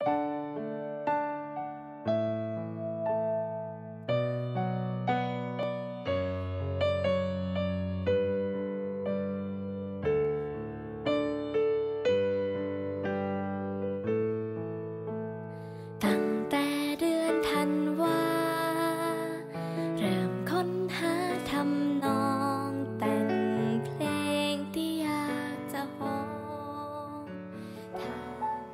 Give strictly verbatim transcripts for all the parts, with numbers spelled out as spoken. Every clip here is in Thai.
ตั้งแต่เดือนธันวาเริ่มค้นหาทำนองแต่งเพลงที่อยากจะฮ้องถ้า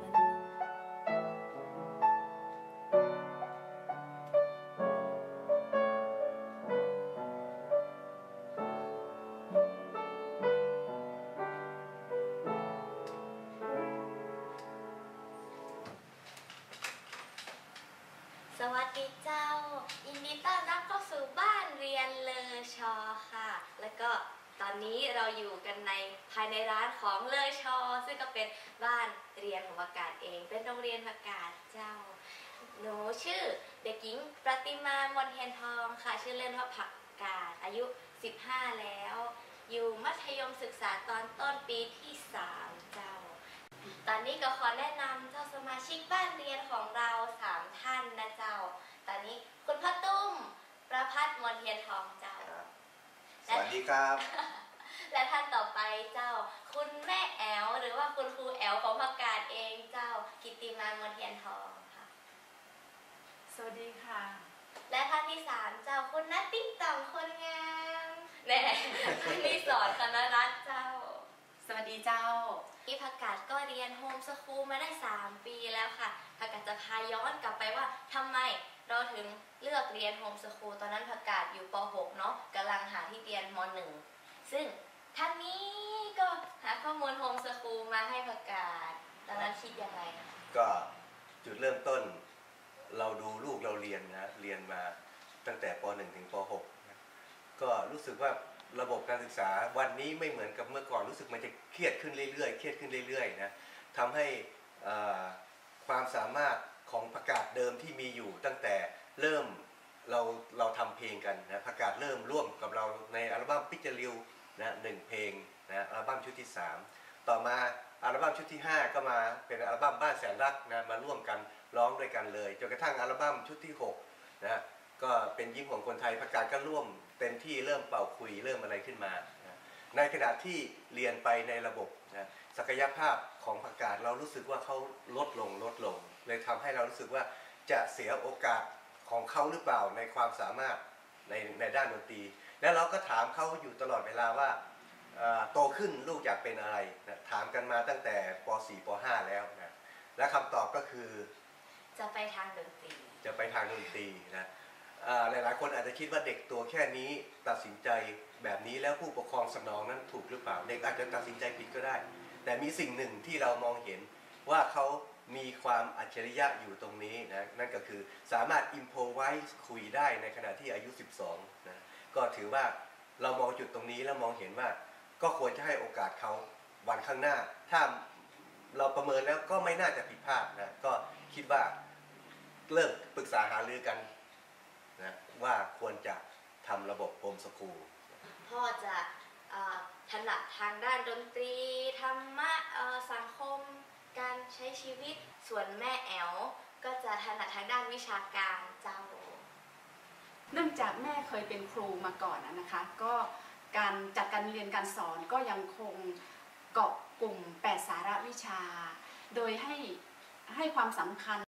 สวัสดีเจ้ายินดีต้อนรับเข้าสู่บ้านเรียนเลอชอค่ะแล้วก็ตอนนี้เราอยู่กันในภายในร้านของเลอชอซึ่งก็เป็นบ้านเรียนของผักกาดเองเป็นโรงเรียนผักกาดเจ้าหนูชื่อเด็กหญิงประติมามนเทียนทองค่ะชื่อเล่นว่าผักกาดอายุสิบห้าแล้วอยู่มัธยมศึกษาตอนต้นปีที่สามเจ้าตอนนี้ก็ขอแนะนำเจ้าสมาชิกบ้านเรียนของเราสามท่านนะเจ้าตอนนี้คุณพ่อตุ้มประภัสมนเทียนทองเจ้าสวัสดีครับและท่านต่อไปเจ้าคุณแม่แอลหรือว่าคุณครูแอลของผักกาดเองเจ้ากิตติมามนเทียนทองค่ะสวัสดีค่ะและท่านที่สามเจ้าคุณนัตติ๊กต่องคนงามแน่คุณนิสรคณรัตน์เจ้าสวัสดีเจ้าที่ผักกาดก็เรียนโฮมสคูลมาได้สามปีแล้วค่ะผักกาดจะพาย้อนกลับไปว่าทำไมเราถึงเลือกเรียนโฮมสคูลตอนนั้นผักกาดอยู่ป หก เนาะกำลังหาที่เรียนม หนึ่ง ซึ่งท่านนี้ก็หาข้อมูลโฮมสคูลมาให้ผักกาดตอนนั้นคิดยังไงก็จุดเริ่มต้นเราดูลูกเราเรียนนะเรียนมาตั้งแต่ป หนึ่ง ถึงป หก นะก็รู้สึกว่าระบบการศึกษาวันนี้ไม่เหมือนกับเมื่อก่อนรู้สึกมันจะเครียดขึ้นเรื่อยๆเครียดขึ้นเรื่อยๆนะทำให้ความสามารถของผักกาดเดิมที่มีอยู่ตั้งแต่เริ่มเราเราทำเพลงกันนะผักกาดเริ่มร่วมกับเราในอัลบั้มปิจริวนะหนึ่งเพลงนะอัลบั้มชุดที่สามต่อมาอัลบั้มชุดที่ห้าก็มาเป็นอัลบั้มบ้านแสนรักนะมาร่วมกันร้องด้วยกันเลยจนกระทั่งอัลบั้มชุดที่หกนะก็เป็นยิ้มของคนไทยผักกาดก็ร่วมเต็มที่เริ่มเป่าคุยเริ่มอะไรขึ้นมานะในขณะที่เรียนไปในระบบนะศักยภาพของผักกาดเรารู้สึกว่าเขาลดลงลดลงเลยทำให้เรารู้สึกว่าจะเสียโอกาสของเขาหรือเปล่าในความสามารถในในด้านดนตรีแล้วเราก็ถามเขาอยู่ตลอดเวลาว่าโตขึ้นลูกอยากเป็นอะไรนะถามกันมาตั้งแต่ป สี่ ป ห้า แล้วนะและคำตอบก็คือจะไปทางดนตรีจะไปทางดนตรีนะหลายๆคนอาจจะคิดว่าเด็กตัวแค่นี้ตัดสินใจแบบนี้แล้วผู้ปกครองสนองนั้นถูกหรือเปล่าเด็กอาจจะตัดสินใจผิดก็ได้แต่มีสิ่งหนึ่งที่เรามองเห็นว่าเขามีความอัจฉริยะอยู่ตรงนี้นะนั่นก็คือสามารถอิมโพไวส์คุยได้ในขณะที่อายุสิบสองนะก็ถือว่าเรามองจุดตรงนี้แล้วมองเห็นว่าก็ควรจะให้โอกาสเขาวันข้างหน้าถ้าเราประเมินแล้วก็ไม่น่าจะผิดพลาดนะก็คิดว่าเริ่มปรึกษาหารือกันนะว่าควรจะทำระบบโฮมสคูลพ่อจะถนัดทางด้านดนตรีธรรมะสังคมการใช้ชีวิตส่วนแม่แอลก็จะถนัดทางด้านวิชาการเจ้าเนื่องจากแม่เคยเป็นครูมาก่อนนะคะก็การจัดการเรียนการสอนก็ยังคงเกาะกลุ่มแปดสาระวิชาโดยให้ให้ความสำคัญ